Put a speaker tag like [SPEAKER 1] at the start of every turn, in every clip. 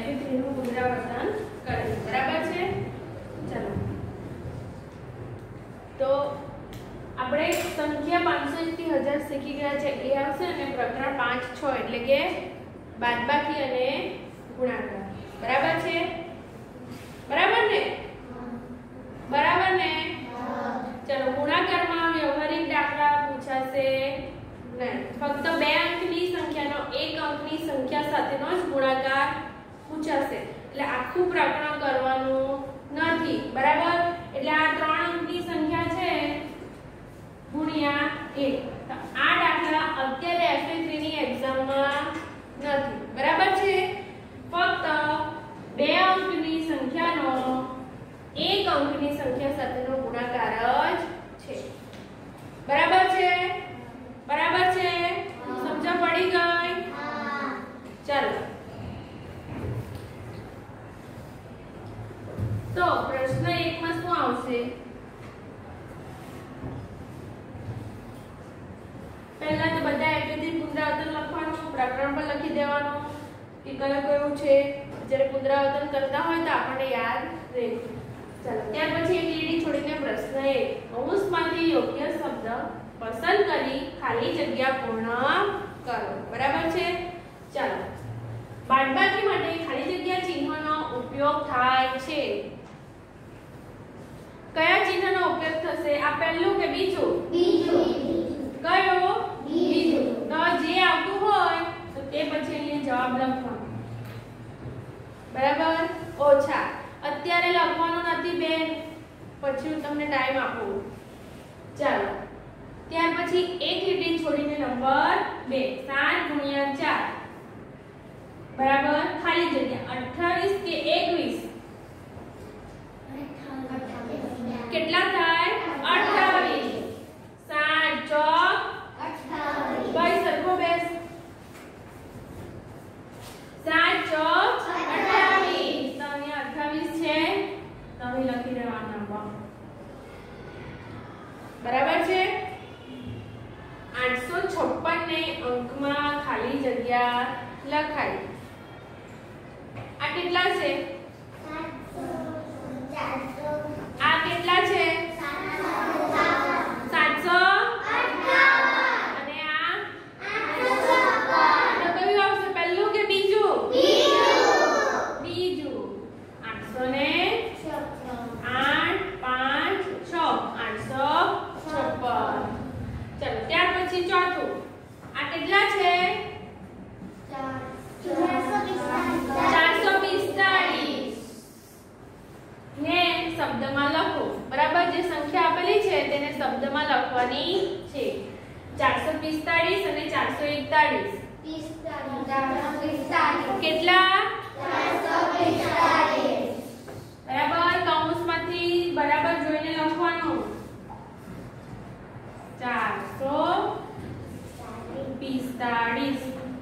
[SPEAKER 1] F3 નું પુનરાવર્તન કરીશું. બરાબર છે? ચાલો તો આપણે સંખ્યા 501 થી 1000 શીખી ગયા છે. એ આવશે અને પ્રકરણ 5 6 એટલે કે બાદબાકી અને ગુણાકાર. બરાબર છે? બરાબર ને? બરાબર ને? ચલો ગુણાકારમાં વ્યવહારિક દાખલા પૂછાશે નહીં. ફક્ત 2 અંકની સંખ્યાનો 1 અંકની સંખ્યા સાથેનો જ ગુણાકાર પૂછાશે. એટલે આખું પ્રકરણ કરવાનું નથી. બરાબર? એટલે આ 3 અંકની સંખ્યા છે ગુણ્યા 1. તો આ દાખલા અત્યારે F3 ની એક્ઝામમાં નથી. બરાબર છે? ફક્ત 2 અંકની સંખ્યાનો 1 અંકની સંખ્યા સાથેનો ગુણાકાર જ છે. બરાબર છે? બરાબર છે? સમજ પડી ગઈ? ચાલો તો પ્રશ્ન 1 માં શું આવશે? પહેલા તો બધા એકથી પુનરાવર્તન લખવાનું, પ્રકરણ પર લખી દેવાનું કે કયું છે. જ્યારે પુનરાવર્તન કરતા હોય તો આપણને યાદ રહે. ચાલો ત્યાર પછી એક લીટી છોડીને પ્રશ્ન 1 કૌંસમાંથી યોગ્ય શબ્દ પસંદ કરી ખાલી જગ્યા પૂર્ણ કરો. બરાબર છે? ચાલો બાદબાકી માટે ખાલી જગ્યા ચિહ્નનો ઉપયોગ થાય છે. કયા ચિહ્નનો ઉપયોગ થશે? આ પહેલું કે બીજું? બીજું. કયો? બીજું. તો જે આવતું હોય તો તે પછી અહીંયા જવાબ લખવાનો. બરાબર? ઓછા અત્યારે લખવાનું નથી બેન, પછી હું તમને ટાઈમ આપું. ચાલો ત્યાર પછી એક લીટી છોડીને નંબર 2 7 × 4 બરાબર ખાલી જગ્યા 28 કે 21 કેટલા થાય? 28. 7 ચોક 28. ભાઈ સરખો બેસ. 7 ચોક 28. તો અહીંયા 28 છે તો અહીં લખી દેવાનો નંબર. બરાબર છે? 856 ને અંકમાં ખાલી જગ્યા લખાય. આ કેટલા છે? 700. આ કેટલા છે? 758. અને આ 856. તો કયું આવશે? પહેલું કે બીજું? બીજું. 856 8 5 6 856. ચલો ત્યાર પછી ચોથું. આ કેટલા છે? 445. ને શબ્દમાં લખો. બરાબર? જે સંખ્યા આપેલી છે તેને શબ્દમાં લખવાની છે. 445 અને 441. કેટલા? 445. બરાબર? કૌંસમાંથી બરાબર જોઈને લખવાનું. 445.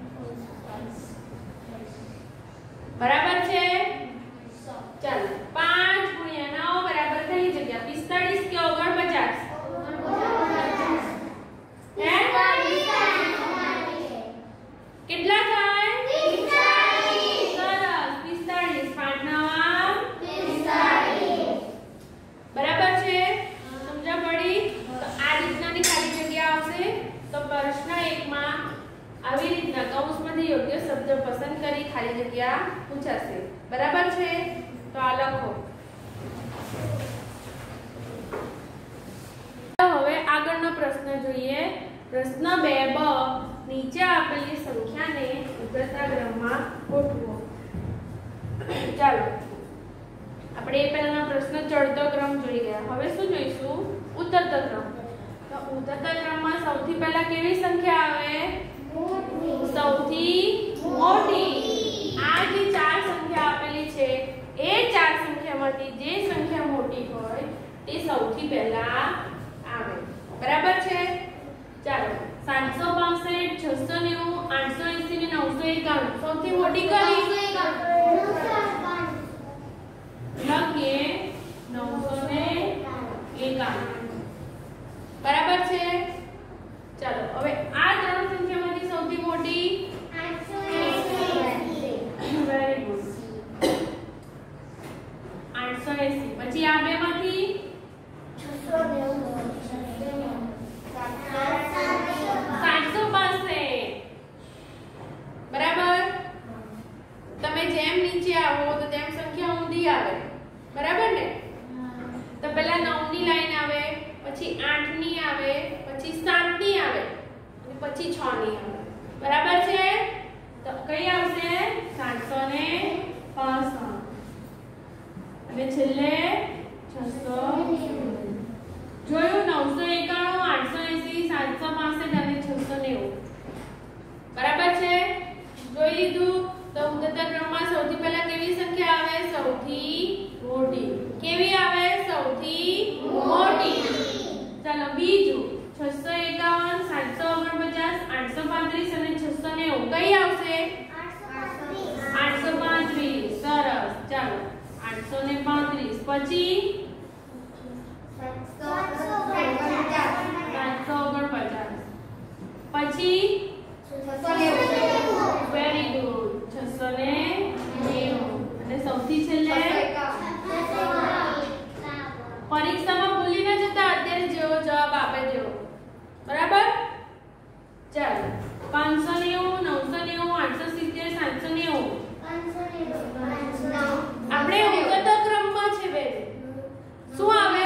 [SPEAKER 1] બરાબર છે? ચાલો 5 × 9 બરાબર ખાલી જગ્યા 45 કે 49? કેટલા થાય? 45. સરસ 45. 5 9 45. બરાબર છે? સમજ પડી? તો આ રીતનાની ખાલી જગ્યા આવશે. તો પ્રશ્ન 1 માં આવી રીતના કૌંસમાંથી યોગ્ય શબ્દ પસંદ કરી ખાલી જગ્યા પૂછાશે. બરાબર છે? તો આ લખો. હવે આગળનો પ્રશ્ન જોઈએ. પ્રશ્ન 2 બ નીચે આપેલી સંખ્યાને ઉતરતા ક્રમમાં ગોઠવો. ચાલો આપણે એ પહેલાનો પ્રશ્ન ચડતો ક્રમ જોઈ ગયા. હવે શું જોઈશું? ઉતરતો ક્રમ. તો ઉતરતા ક્રમમાં સૌથી પહેલા કેવી સંખ્યા આવે? સૌથી મોટી. આ જે 4 સંખ્યા આપેલી છે એ 4 સંખ્યામાંથી જે સંખ્યા મોટી હોય તે સૌથી પહેલા આવે. બરાબર છે? ચાલો 765 690 880 ને 951 સૌથી મોટી કઈ? લખીએ 951. બરાબર છે? ચાલો હવે આ 3 સંખ્યામાંથી સૌથી મોટી 880. Very good. જેમ નીચે આવો તો તેમ સંખ્યા ઊંધી આવે, બરાબર ને? તો પહેલા 9 ની લાઈન આવે, પછી 8 ની આવે, પછી 7 ની આવે અને પછી 6 ની આવે, બરાબર છે? તો કઈ આવશે? 765 અને છેલ્લે 600. જોયું? 991, 880, 765 અને 690, બરાબર છે? જોઈ લીધું? તો ઉત્તર ક્રમમાં સૌથી પહેલા કેવી સંખ્યા આવે? સૌથી મોટી. કેવી આવે? સૌથી મોટી. ચાલો બીજું 651, 749, 835 અને 690 કઈ આવશે? 835. સરસ. ચાલો 835 પછી 749 પછી વેરી ગુડ 690 અને સૌથી છેલ્લે પરીક્ષામાં ભૂલી ન જતા, અત્યારે જેવો જવાબ આપે તેવો, બરાબર? ચાલો 590, 990, 870, 790 આપણે ઉત્તર ક્રમમાં છે બેન. શું આવે?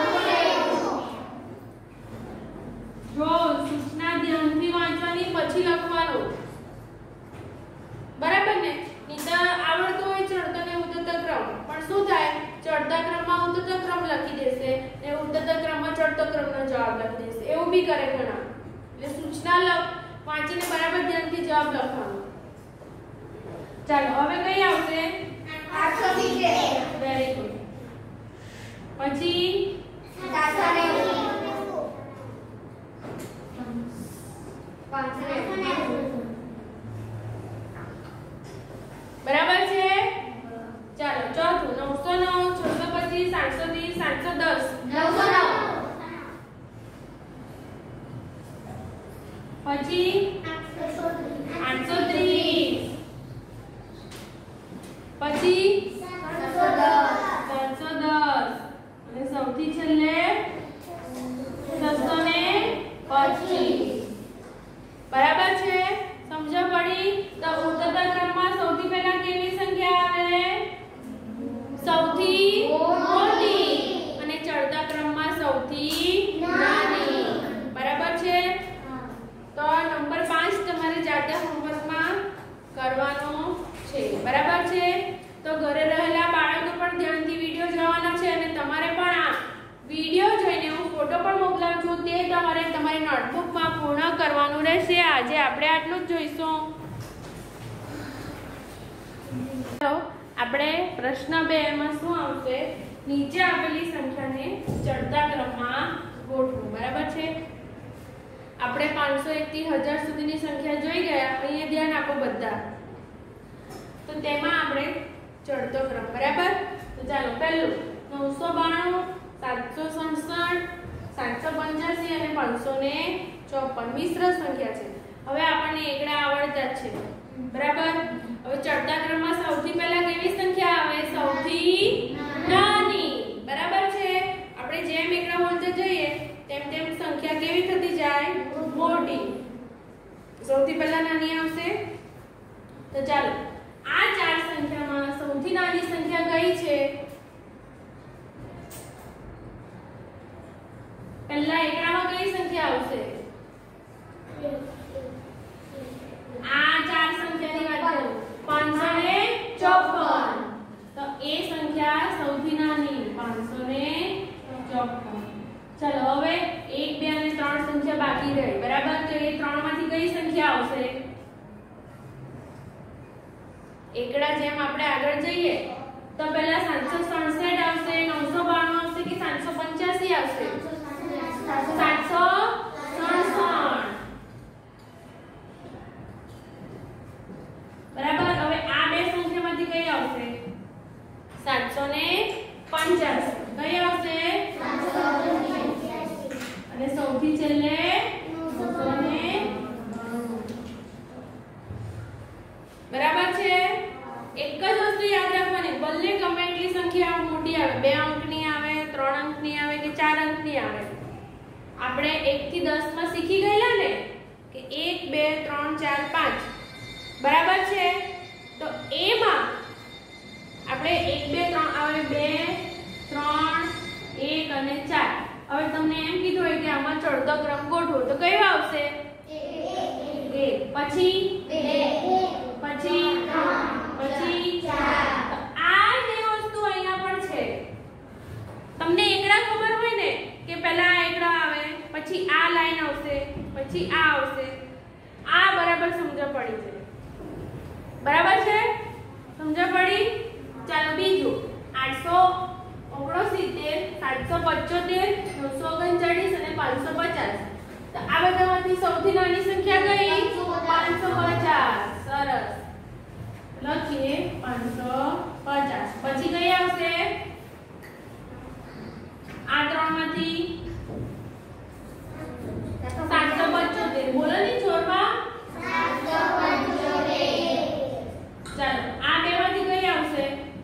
[SPEAKER 1] જો સૂચના ધ્યાનથી વાંચવાની પછી લખવાનું, બરાબર ને? નીતા આવડતો હોય ચડતો ને ઉત્તર ક્રમ, પણ શું થાય? ચડતા ક્રમમાં ઉત્તર ક્રમ લખી દેશે ને ઉત્તર ક્રમમાં ચડતો ક્રમનો જવાબ લખી દેશે. એવું બી કરે ઘણા. એટલે સૂચના વાંચીને બરાબર ધ્યાનથી જવાબ લખવાનો. ચાલો હવે કઈ આવશે? 870. Very good. પછી 590. બરાબર છે? ચાલો ચોથું 909, 625, 730, 710, 910 પછી 830 પછી 710 અને સૌથી છેલ્લે 625. બરાબર છે? સમજ પડી? તો ઉત્તર ક્રમમાં સૌથી પહેલા કેવી સંખ્યા આવે? સૌથી મોટી અને ચડતા ક્રમમાં સૌથી નાની, બરાબર છે? તો નંબર 5 તમારે જાતે હોમવર્કમાં કરવાનો છે, બરાબર છે? તો ઘરે રહેલા બાળકો પણ ધ્યાનથી વિડિયો જોવાનો છે અને તમારે પણ આ વિડિયો જોઈને હું ફોટો પણ મોકલાવું છું, તે તમારે તમારી નોટબુકમાં પૂર્ણ કરવાનું રહેશે. આજે આપણે આટલું જ જોઈશું. આપણે પ્રશ્ન 2 માં શું આવશે? નીચે આપેલી સંખ્યાને ચડતા ક્રમમાં ગોઠવો, બરાબર છે? આપણે 501 થી 1000 સુધીની સંખ્યા જોઈ ગયા. અહીંયા ધ્યાન આપો બધા. તો તેમાં આપણે ચડતો ક્રમ, બરાબર? તો ચાલો પહેલું 992, 767, 785 અને 554 મિશ્ર સંખ્યા છે. હવે આપણને એકડા આવડતા જ છે, બરાબર? હવે ચડતા ક્રમમાં સૌથી પહેલા કેવી સંખ્યા આવે? સૌથી નાની, બરાબર છે? આપણે જેમ એકડા બોલતા જઈએ તેમ તેમ સંખ્યા કેવી થતી જાય? મોટી. સૌથી પહેલા નાની આવશે. તો ચાલો આ ચાર સંખ્યામાં સૌથી નાની સંખ્યા કઈ છે? પહેલા એકડામાં કઈ સંખ્યા આવશે? આ ચાર સંખ્યાની વાત કરું. 554. તો એ સંખ્યા સૌથી નાની 554. ચલો હવે 1, 2 અને 3 સંખ્યા બાકી રહી, બરાબર? તો એ 3 માંથી કઈ સંખ્યા આવશે? એકડા જેમ આપણે આગળ જઈએ તો પહેલા 767 આવશે, 992 આવશે કે 785 આવશે? 767. બરાબર. હવે આ બે સંખ્યામાંથી કઈ આવશે? 785. કઈ આવશે? 785. અને સૌથી છેલ્લે 992. બરાબર છે? એક જ વસ્તુ યાદ રાખવાની, ભલે ગમે એટલી સંખ્યા મોટી આવે, 2 અંકની આવે, 3 અંકની આવે કે 4 અંકની આવે, આપણે 1 થી 10 માં શીખી ગયેલા ને કે 1 2 3 4 5, બરાબર છે? તો એમાં આપણે 1 2 3 આવે 2 3 1 અને 4. હવે તમને એમ કીધું હોય કે આમાં ચડતો ક્રમ ગોઠવો તો કયો આવશે? 1 પછી 2 પછી 3 પછી 4. આ જે વસ્તુ અહીંયા પણ છે. તમને એકડા ખબર હોય ને કે પહેલા આ એકડા આવે પછી આ લાઈન આવશે પછી આ આવશે. આ બરાબર સમજ પડી છે. બરાબર છે? સમજ પડી? ચાલો બીજું 869 775 939 અને 550. તો આ બધામાંથી સૌથી નાની સંખ્યા કઈ? 550. સરસ. લખીએ 550. પછી કઈ આવશે? આ ત્રણમાંથી 775. બોલો ની છોડવા. 775. ચાલો આ બેમાંથી કઈ આવશે?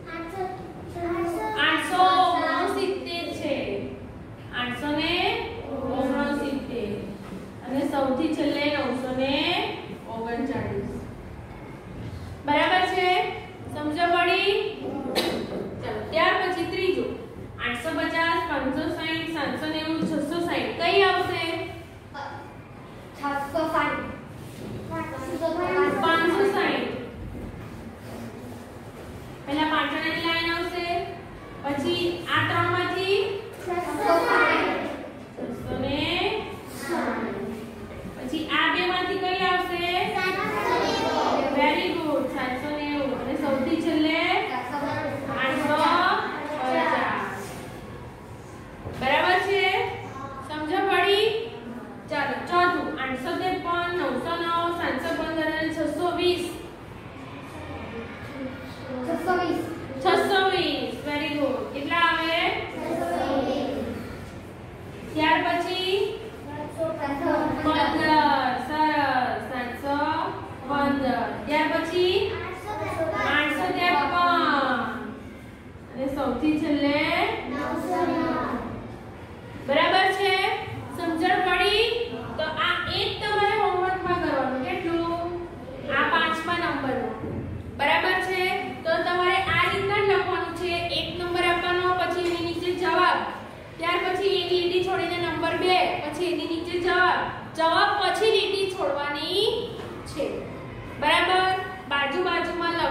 [SPEAKER 1] 869 છે. 869 અને સૌથી છેલ્લે 939. બરાબર છે? સમજ પડી? ચાલો ત્યાર પછી ત્રીજું 850 560 790 660. કઈ આવશે? 560. પહેલા પાછળની લાઈન આવશે પછી આ ત્રણમાંથી 660 પછી આ બેમાંથી કઈ આવશે? વેરી ગુડ 790 અને સૌથી છેલ્લે 850. બરાબર છે? સમજ પડી? ચાલો ચોથું 853 909 715 અને 620. 620. Very good. કેટલા આવે? 620. ત્યાર પછી 715. સરસ 715. ત્યાર પછી 853 અને સૌથી છેલ્લે 909. બરાબર છે? સમજણ પડી? તો આ એક તમારે હોમવર્કમાં કરવાનું. કેટલું? આ 5મા નંબરનું. બરાબર છે? તો તમારે આ રીતના જ લખવાનું છે. 1 નંબર આપવાનો પછી એની નીચે જવાબ. ત્યાર પછી એક લીટી છોડીને નંબર 2 પછી એની નીચે જવાબ. જવાબ પછી લીટી છોડવાની છે. બરાબર? બાજુ બાજુમાં